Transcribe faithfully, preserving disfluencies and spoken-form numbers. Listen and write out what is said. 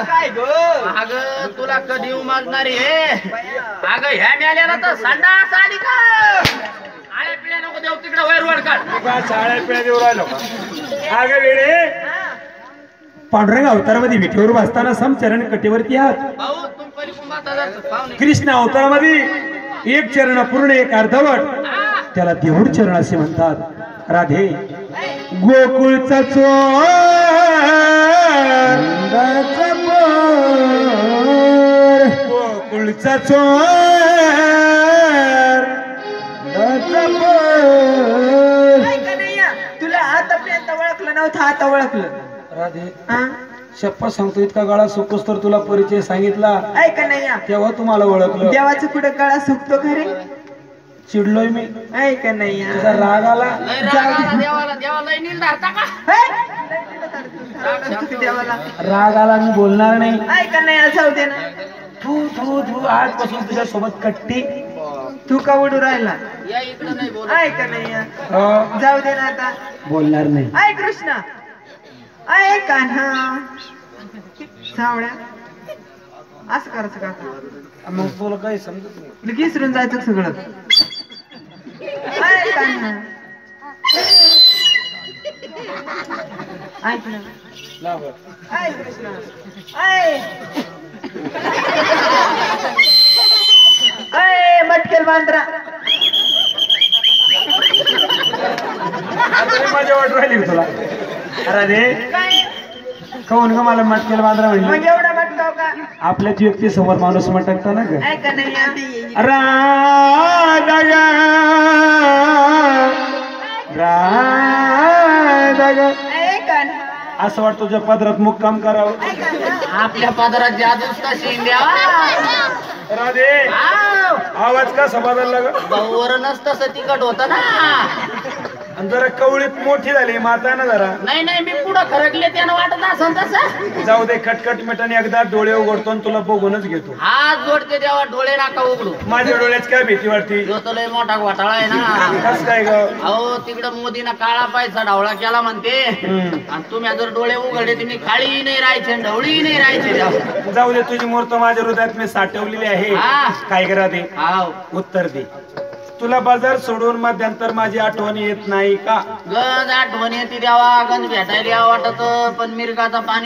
काय ग अगं तुला कधी उमाजणार हे अगं ह्या मेल्याला तर संडास आली का आळ्या पिळ्या नको देऊ तिकडे वैर वर काढ का साड्या पिळ्या देऊ राहिलो का अगं वेळे पांडुरंग अवतारामध्ये विठेवर बसताना समचरण कटेवरती आहात भाऊ तुम परी कुंभाचा जातो पाहुणे कृष्ण अवतारामध्ये एक चरण पूर्ण एक अर्धवट त्याला देऊळ चरण असे म्हणतात राधे गोकुळचा चोर गोकुळचा चोर तुला आतापर्यंत ओळखलं नव्हतं आता ओळखलं राधे हा शप्पा सांगतो इतका गळा सुकोस तर तुला परिचय सांगितला ऐक नाही तेव्हा तुम्हाला ओळखलं देवाचं कुठं गळा सुकतो खरे चिडलोय मी ऐक नाही तुझा राग आला लय राग आला देवाला देवाला लय नील धरता का देवाला राग आला मी बोलणार नाही ऐक नाही जाऊ दे ना तू तू तू आजपासून तुझ्या सोबत कट्टी तू का उडू राहिला या इकडे नाही बोल ऐक नाही अं, जाऊ दे ना आता बोलणार नाही ऐक कृष्णा ऐक कान्हा सावळ्या असं करायचं का मग तुला काही समजत नाही विसरून जायचं सगळं ऐक कान्हा ऐक ना लाव. ऐक कृष्णा ऐक ऐ मटकेल बांद्रा आता लई मजा वाटू राहिली का तुला राधे काय काऊन ग मला मटकेल बांद्रा मग म्हणली एवढा मटकाव का आपल्याच व्यक्ती समोर माणूस मटकता ना ग ऐक नाही आधी राधा ग राधा ग ऐक कान्हा असं वाटतं तुझ्या पदरात मुक्काम करावं ऐक कान्हा आपल्या पदरात जादूच कशी द्यावा राधे आवाज कसा बदलला ग भाऊ वरणच तसं तिकट होत ना आणि जरा कवळीत मोठी झाली माता ना जरा नाही नाही मी पुढं खरकले त्यानं वाटत असं तसं जाऊ दे खटखट मिठाने एकदा डोळे उघडतो आणि तुला बघूनच घेतो हात जोडते तेव्हा डोळे नाका उघडू माझ्या डोळ्यात काय भीती वाटते जो तो लय मोठा घोटाळा आहे ना कस काय ग अहो तिकडं मोदीनं काळा पायचा ढवळा केला म्हणते हम्म. आणि तुम्ही जर डोळे उघडले तुम्ही काळी नाही राहायचे ढवळी नाही राहायचे जाऊ दे तुझी मूर्त माझ्या हृदयात मी साठवलेली आहे हा. काय करा दे हाव उत्तर दे तुला बाजार सोडून मध्यंतर माझी आठवण येत नाही का गंज आठवण येते द्यावा गंज भेटायला यावं वाटत पण मिरगाचा पाणी